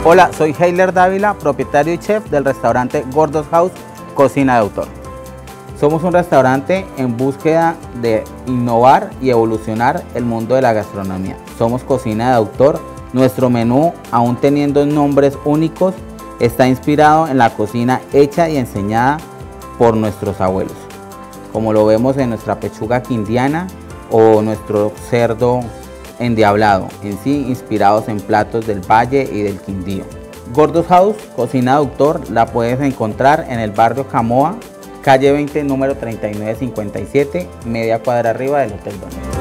Hola, soy Heiler Dávila, propietario y chef del restaurante Gordos House Cocina de Autor. Somos un restaurante en búsqueda de innovar y evolucionar el mundo de la gastronomía. Somos cocina de autor. Nuestro menú, aún teniendo nombres únicos, está inspirado en la cocina hecha y enseñada por nuestros abuelos, como lo vemos en nuestra pechuga quindiana o nuestro cerdo endiablado, en sí inspirados en platos del Valle y del Quindío. Gordos House Cocina de Autor la puedes encontrar en el barrio Camoa, calle 20, número 3957, media cuadra arriba del Hotel Dones.